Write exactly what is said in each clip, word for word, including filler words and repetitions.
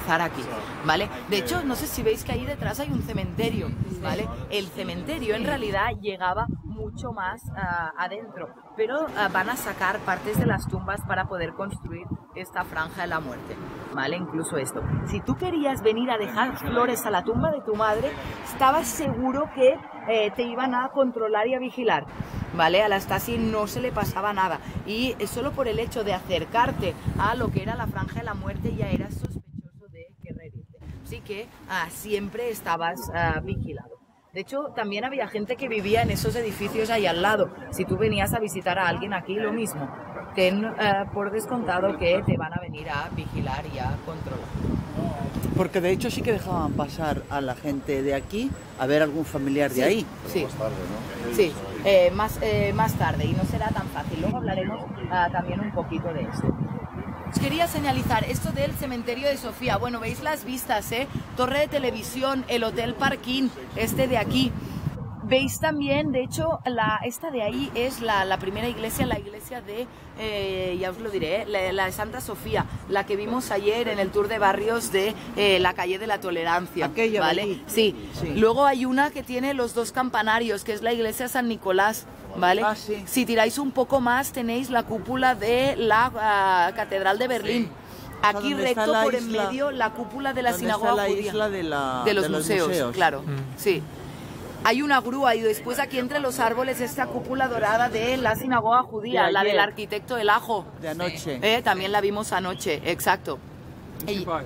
aterrizar aquí, ¿vale? De hecho, no sé si veis que ahí detrás hay un cementerio, ¿vale? El cementerio en realidad llegaba mucho más uh, adentro, pero uh, van a sacar partes de las tumbas para poder construir esta franja de la muerte, ¿vale? Incluso esto. Si tú querías venir a dejar flores a la tumba de tu madre, estabas seguro que eh, te iban a controlar y a vigilar, ¿vale? A la Stasi no se le pasaba nada, y solo por el hecho de acercarte a lo que era la franja de la muerte ya eras sospechoso de quererte. Así que uh, siempre estabas uh, vigilado. De hecho, también había gente que vivía en esos edificios ahí al lado. Si tú venías a visitar a alguien aquí, lo mismo. Ten uh, por descontado que te van a venir a vigilar y a controlar. Porque de hecho sí que dejaban pasar a la gente de aquí a ver algún familiar de sí, ahí. Sí, más tarde, ¿no? Sí, eh, más, eh, más tarde, y no será tan fácil. Luego hablaremos uh, también un poquito de eso. Os quería señalizar esto del cementerio de Sofía. Bueno, veis las vistas, ¿eh? Torre de televisión, el Hotel Parkin, este de aquí. Veis también, de hecho, la, esta de ahí es la, la primera iglesia, la iglesia de, eh, ya os lo diré, la, la de Santa Sofía, la que vimos ayer en el tour de barrios de eh, la calle de la Tolerancia. Aquella, ¿vale? Sí. sí. Luego hay una que tiene los dos campanarios, que es la iglesia San Nicolás, ¿vale? Ah, sí. Si tiráis un poco más, tenéis la cúpula de la uh, Catedral de Berlín. Sí. Aquí O sea, recto por isla, en medio la cúpula de la sinagoga está la judía. Isla de, la, de, los, de los museos, museos, claro, Mm. sí. Hay una grúa y después aquí entre los árboles esta cúpula dorada de la sinagoga judía, de la del arquitecto del Ajo. De anoche. Eh, también la vimos anoche, exacto. Y, el,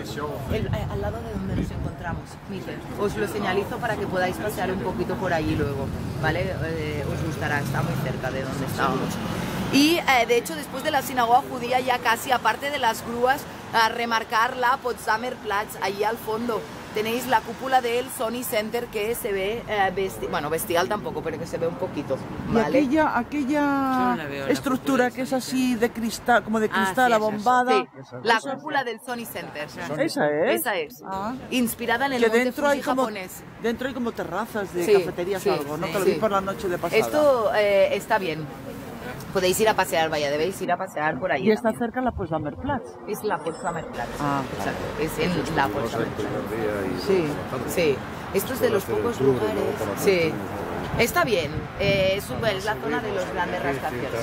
eh, al lado de donde nos encontramos, Mister. Os lo señalizo para que podáis pasear un poquito por allí luego, ¿vale? Eh, os gustará, está muy cerca de donde estábamos. Y eh, de hecho después de la sinagoga judía ya casi, aparte de las grúas, a remarcar la Potsdamer Platz, allí al fondo. Tenéis la cúpula del Sony Center que se ve, eh, besti bueno, bestial tampoco, pero que se ve un poquito, ¿vale? Y aquella, aquella veo, estructura que es así de cristal, como de cristal, ah, sí, abombada. Sí, la cúpula del Sony Center. ¿Esa es? Esa es. Ah. Inspirada en el Que monte dentro Fuji hay como, japonés. dentro hay como terrazas de Sí, cafeterías sí, o algo, ¿no? sí, que lo sí. vi por la noche de pasada. Esto eh, está bien. Podéis ir a pasear, vaya, debéis ir a pasear por ahí. Y está cerca la Potsdamer Platz. Es la Potsdamer Platz. Ah, exacto. Es en la Potsdamer Platz. Sí. Sí. Esto es de los pocos lugares. Sí. Está bien. Eh, es, un- es la zona de los grandes rascacielos.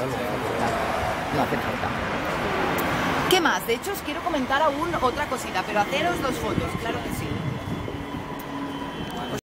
No hace falta. ¿Qué más? De hecho, os quiero comentar aún otra cosita, pero haceros dos fotos, claro que sí.